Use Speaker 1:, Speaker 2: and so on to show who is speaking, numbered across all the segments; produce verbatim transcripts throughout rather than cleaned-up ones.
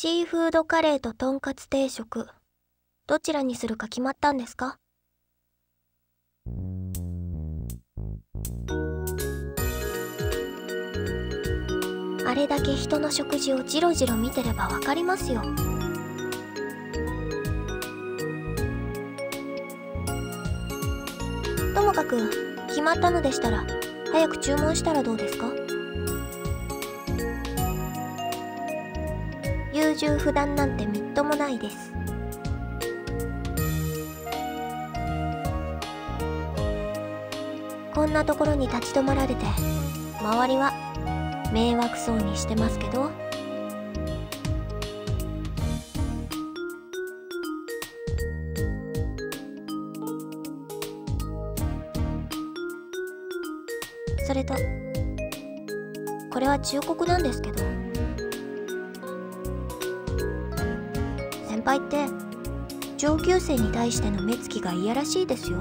Speaker 1: シーフードカレーととんかつ定食、どちらにするか決まったんですか？あれだけ人の食事をジロジロ見てればわかりますよ。ともかく決まったのでしたら早く注文したらどうですか？優柔不断なんてみっともないです。こんなところに立ち止まられて周りは迷惑そうにしてますけど。それとこれは忠告なんですけど、先輩って上級生に対しての目つきがいやらしいですよ。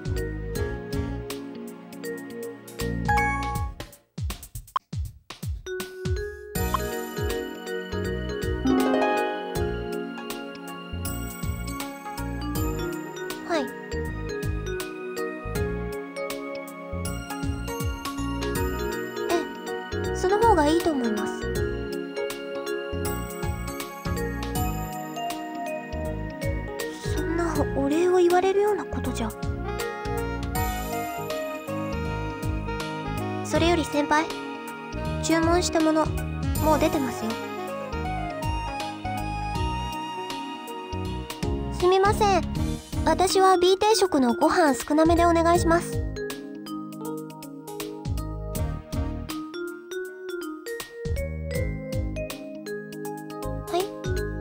Speaker 1: はい。ええ、その方がいいと思います。そんなお礼を言われるようなことじゃ。それより先輩、注文したものもう出てますよ。すみません、私は B 定食のご飯少なめでお願いします。はい。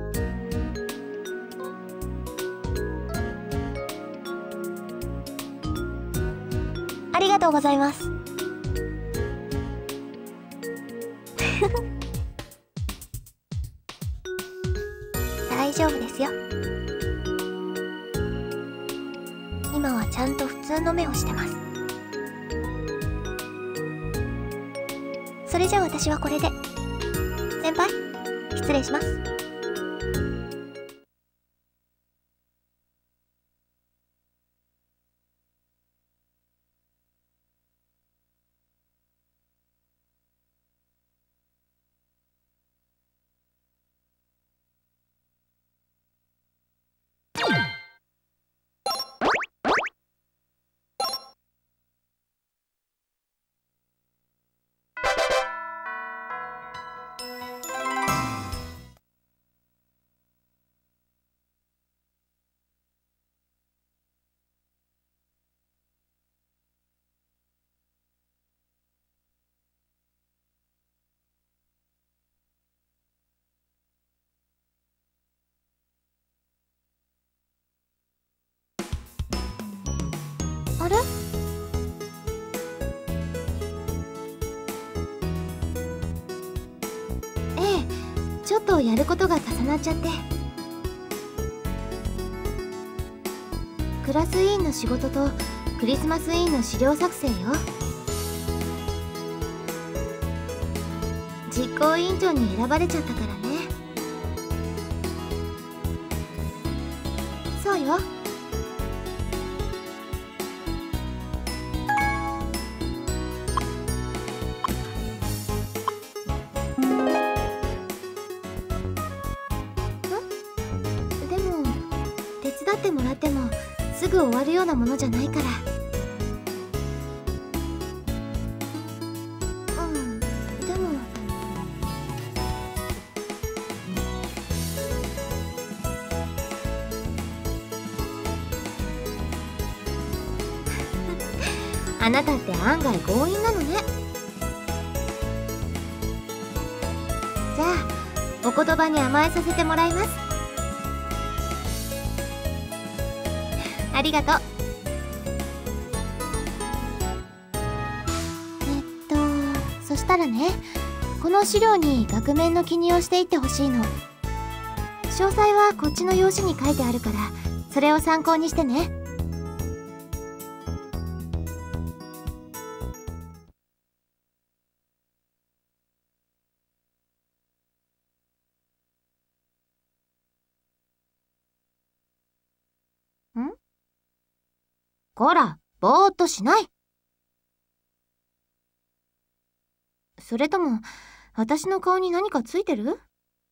Speaker 1: ありがとうございます。大丈夫ですよ。今はちゃんと普通の目をしてます。それじゃあ私はこれで。先輩、失礼します。あれ？
Speaker 2: ええ、ちょっとやることが重なっちゃって。クラス委員の仕事とクリスマス委員の資料作成よ。実行委員長に選ばれちゃったからね。そうよ。でも手伝ってもらってもすぐ終わるようなものじゃないから。うん、でもあなたって案外強引なのね。じゃあお言葉に甘えさせてもらいます。ありがとう。えっとそしたらね、この資料に額面の記入をしていってほしいの。詳細はこっちの用紙に書いてあるから、それを参考にしてね。 こら、ぼーっとしない。それとも、私の顔に何かついてる？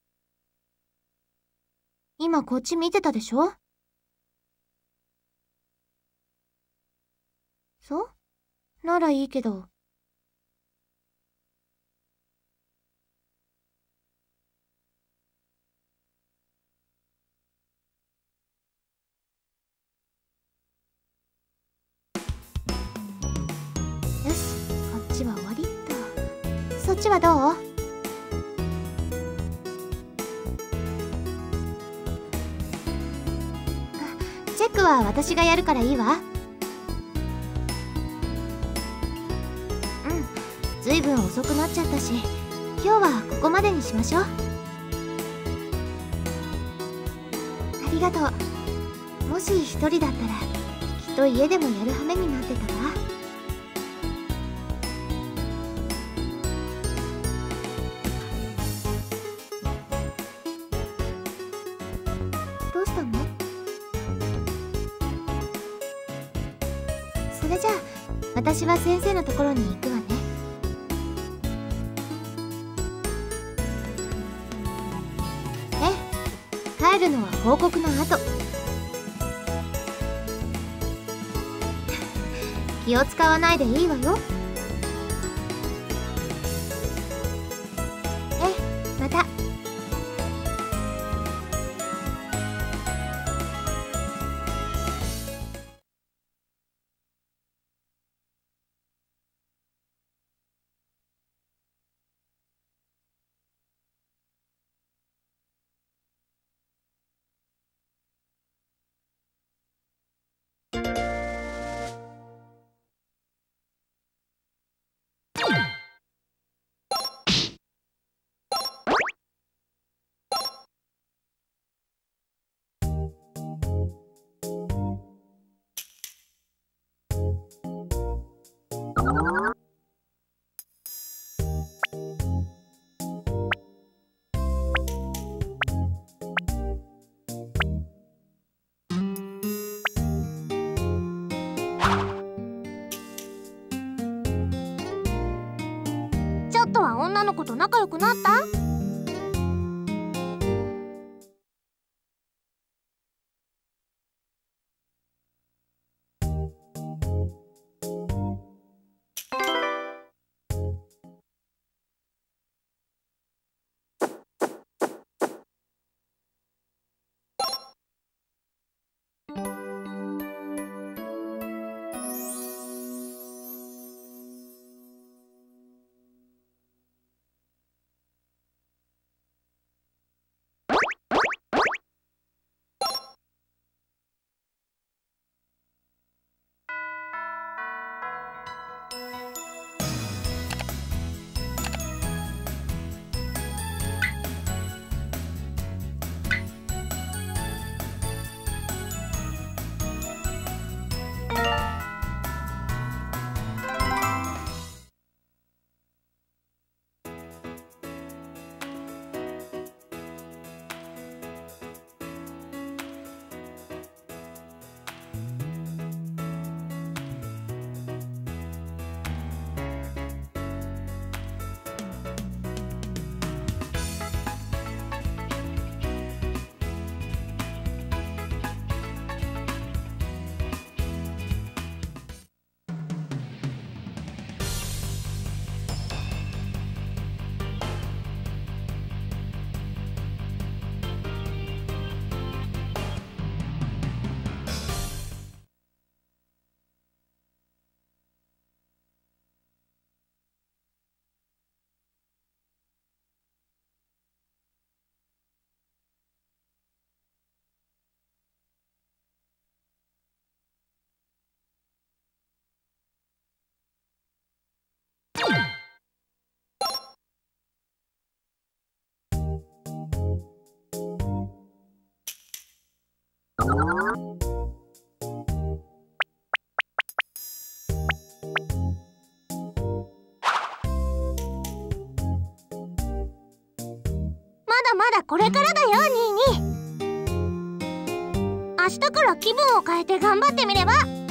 Speaker 2: 今こっち見てたでしょ？そう？ならいいけど。よし、こっちは終わりっと。そっちはどう？チェックは私がやるからいいわ。うん、ずいぶん遅くなっちゃったし、今日はここまでにしましょう。ありがとう。もし一人だったらきっと家でもやる羽目になってたわ。どうしたの？それじゃあ私は先生のところに行くわね。ええ、帰るのは報告の後。気を使わないでいいわよ。ええ、また。ちょっとは女の子と仲良くなった？だまだこれからだよ、ニーニー。明日から気分を変えて頑張ってみれば。